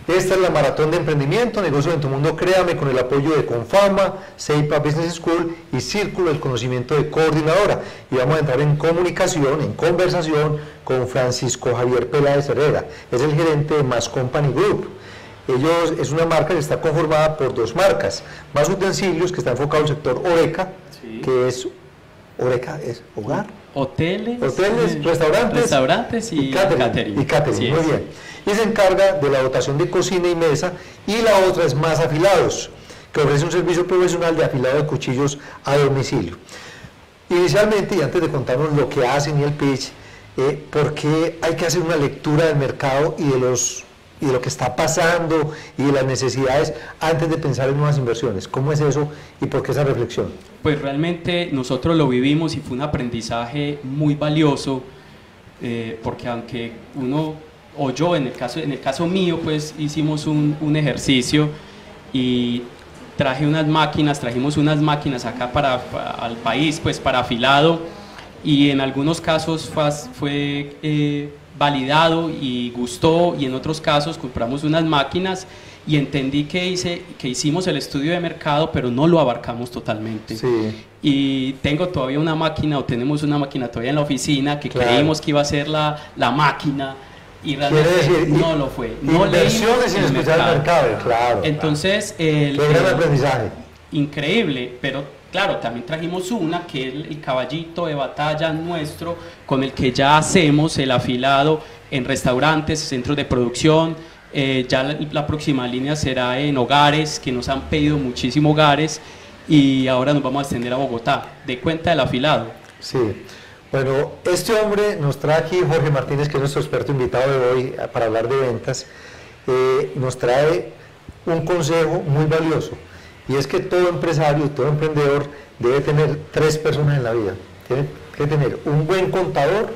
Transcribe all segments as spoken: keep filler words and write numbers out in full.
Esta es la Maratón de Emprendimiento, Negocios en tu Mundo, créame, con el apoyo de Confama, Ceipa Business School y Círculo del Conocimiento de Coordinadora. Y vamos a entrar en comunicación, en conversación con Francisco Javier Peláez Herrera. Es el gerente de Más Company Group. Ellos es una marca que está conformada por dos marcas. Más Utensilios, que está enfocado al sector Horeca, sí. que es, Horeca es hogar. Hoteles, Hoteles, eh, restaurantes, restaurantes y, y catering. catering. Y catering, muy bien. Y se encarga de la dotación de cocina y mesa, y la otra es Más Afilados, que ofrece un servicio profesional de afilado de cuchillos a domicilio. Inicialmente, y antes de contarnos lo que hacen y el pitch, eh, ¿por qué hay que hacer una lectura del mercado y de los y de lo que está pasando y de las necesidades antes de pensar en nuevas inversiones? ¿Cómo es eso y por qué esa reflexión? Pues realmente nosotros lo vivimos y fue un aprendizaje muy valioso, eh, porque aunque uno, o yo en el caso, en el caso mío, pues hicimos un, un ejercicio y traje unas máquinas, trajimos unas máquinas acá para, para al país, pues para afilado, y en algunos casos fue, fue eh, validado y gustó, y en otros casos compramos unas máquinas y entendí que, hice, que hicimos el estudio de mercado, pero no lo abarcamos totalmente. Sí. Y tengo todavía una máquina, o tenemos una máquina todavía en la oficina, que claro. creímos que iba a ser la, la máquina, y realmente decir, no y, lo fue. No inversiones sin escuchar el mercado, claro. Entonces, el, qué gran el, aprendizaje. Increíble, pero claro, también trajimos una que es el caballito de batalla nuestro, con el que ya hacemos el afilado en restaurantes, centros de producción. Eh, ya la, la próxima línea será en hogares, que nos han pedido muchísimo hogares, y ahora nos vamos a extender a Bogotá, de cuenta del afilado. Sí, bueno, este hombre nos trae aquí, Jorge Martínez, que es nuestro experto invitado de hoy para hablar de ventas, eh, nos trae un consejo muy valioso, y es que todo empresario, todo emprendedor debe tener tres personas en la vida. Tiene que tener un buen contador,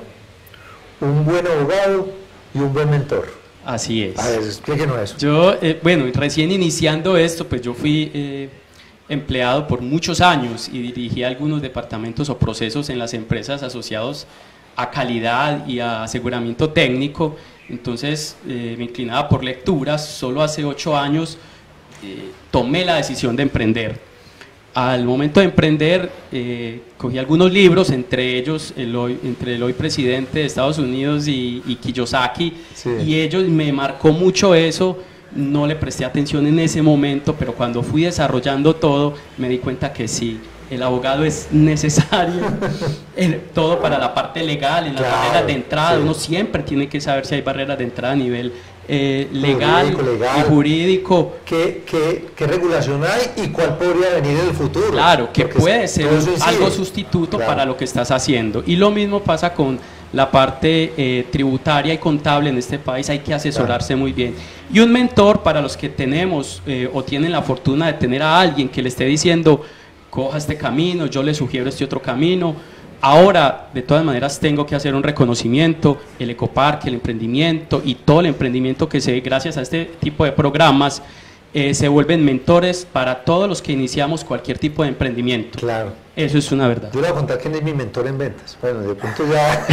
un buen abogado y un buen mentor. Así es. A ver, explíquenos eso. Yo, eh, bueno, recién iniciando esto, pues yo fui eh, empleado por muchos años y dirigí algunos departamentos o procesos en las empresas asociados a calidad y a aseguramiento técnico. Entonces eh, me inclinaba por lecturas. Solo hace ocho años eh, tomé la decisión de emprender. Al momento de emprender, eh, cogí algunos libros, entre ellos el hoy, entre el hoy presidente de Estados Unidos y, y Kiyosaki, sí. y ellos me marcó mucho eso. No le presté atención en ese momento, pero cuando fui desarrollando todo, me di cuenta que sí, el abogado es necesario, el, todo para la parte legal, en las claro, barreras de entrada, sí. uno siempre tiene que saber si hay barreras de entrada a nivel eh, legal, jurídico, legal y jurídico. ¿Qué, qué, ¿Qué regulación hay y cuál podría venir en el futuro? Claro, que Porque puede ser un, algo sustituto claro. para lo que estás haciendo. Y lo mismo pasa con la parte eh, tributaria y contable en este país, hay que asesorarse claro. muy bien. Y un mentor para los que tenemos eh, o tienen la fortuna de tener a alguien que le esté diciendo, coja este camino, yo le sugiero este otro camino. Ahora, de todas maneras, tengo que hacer un reconocimiento, el ecoparque, el emprendimiento y todo el emprendimiento que se ve gracias a este tipo de programas, eh, se vuelven mentores para todos los que iniciamos cualquier tipo de emprendimiento. Claro. Eso es una verdad. Yo le voy a contar quién es mi mentor en ventas. Bueno, de pronto ya...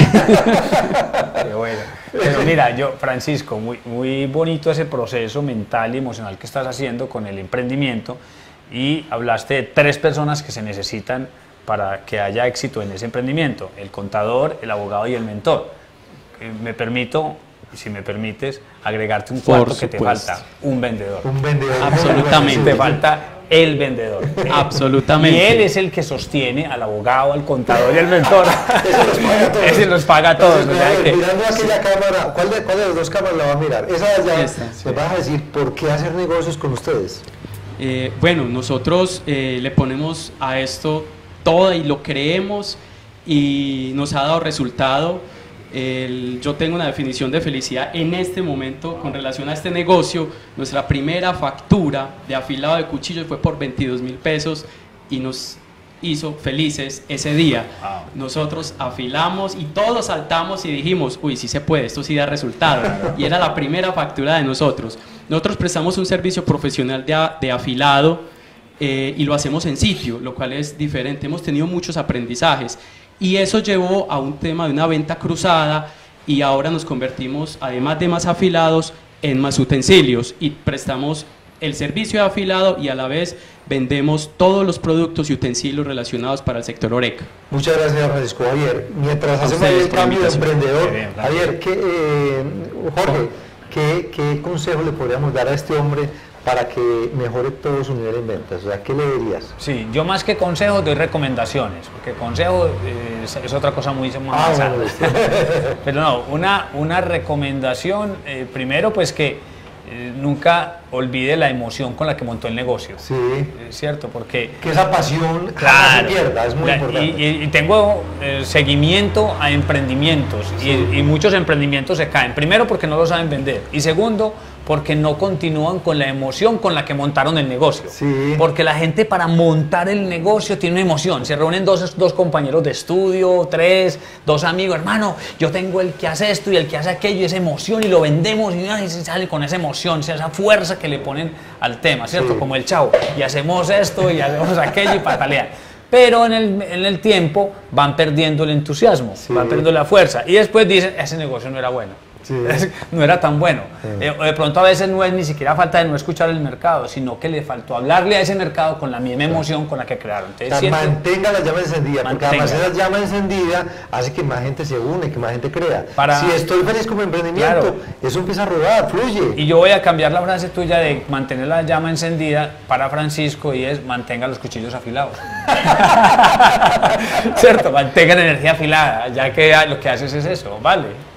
Qué bueno. Pero mira, yo, Francisco, muy, muy bonito ese proceso mental y emocional que estás haciendo con el emprendimiento, y hablaste de tres personas que se necesitan para que haya éxito en ese emprendimiento: el contador, el abogado y el mentor. Eh, me permito, si me permites, agregarte un cuarto que te falta: un vendedor. Un vendedor. Absolutamente. Te falta el vendedor. Absolutamente. Y él es el que sostiene al abogado, al contador y al mentor. Ese los paga a todos. Ese los paga a todos. Entonces, o sea, que... Mirando aquella cámara, ¿cuál de, ¿cuál de las dos cámaras la va a mirar? Esa ya Esta, sí. me vas a decir por qué hacer negocios con ustedes. Eh, bueno, nosotros eh, le ponemos a esto todo y lo creemos y nos ha dado resultado. El, yo tengo una definición de felicidad en este momento con relación a este negocio. Nuestra primera factura de afilado de cuchillos fue por veintidós mil pesos y nos hizo felices ese día. Wow. Nosotros afilamos y todos saltamos y dijimos, uy, sí se puede, esto sí da resultado. Y era la primera factura de nosotros. Nosotros prestamos un servicio profesional de, de afilado eh, y lo hacemos en sitio, lo cual es diferente. Hemos tenido muchos aprendizajes y eso llevó a un tema de una venta cruzada, y ahora nos convertimos, además de Más Afilados, en Más Utensilios y prestamos el servicio de afilado y a la vez vendemos todos los productos y utensilios relacionados para el sector Oreca. Muchas gracias, Francisco. Javier, mientras A hacemos ustedes el por la cambio de invitación. emprendedor, Bien, bien, Javier, ¿qué, eh, Jorge, ¿qué, ¿qué consejo le podríamos dar a este hombre para que mejore todo su nivel en ventas? O sea, ¿qué le dirías? Sí, yo más que consejos doy recomendaciones, porque consejo eh, es, es otra cosa muy más Ah, avanzada. bueno, listo. Pero no, una, una recomendación, eh, primero pues que eh, nunca olvide la emoción con la que montó el negocio. Sí. Es cierto, porque... Que esa pasión jamás Claro, se pierda, es muy la- importante. y, y- y tengo eh, seguimiento a emprendimientos Sí. y, y muchos emprendimientos se caen. Primero porque no lo saben vender y segundo porque no continúan con la emoción con la que montaron el negocio. Sí. Porque la gente para montar el negocio tiene una emoción. Se reúnen dos, dos compañeros de estudio, tres, dos amigos. Hermano, yo tengo el que hace esto y el que hace aquello, y esa emoción y lo vendemos y, ay, se sale con esa emoción, esa fuerza que le ponen al tema, ¿cierto? Sí. Como el Chavo. Y hacemos esto y hacemos aquello y patalean. Pero en el, en el tiempo van perdiendo el entusiasmo, Sí. van perdiendo la fuerza. Y después dicen, ese negocio no era bueno. Sí. No era tan bueno. Sí. Eh, de pronto a veces no es ni siquiera falta de no escuchar el mercado, sino que le faltó hablarle a ese mercado con la misma emoción con la que crearon. O Entonces, sea, siento- mantenga la llama encendida, porque además Mantenga. esa llama encendida hace que más gente se une, que más gente crea. Para- Si estoy feliz como emprendimiento, Claro. eso empieza a rodar, fluye. Y yo voy a cambiar la frase tuya de mantener la llama encendida para Francisco y es mantenga los cuchillos afilados. ¿Cierto? Mantenga la energía afilada, ya que lo que haces es eso, ¿vale?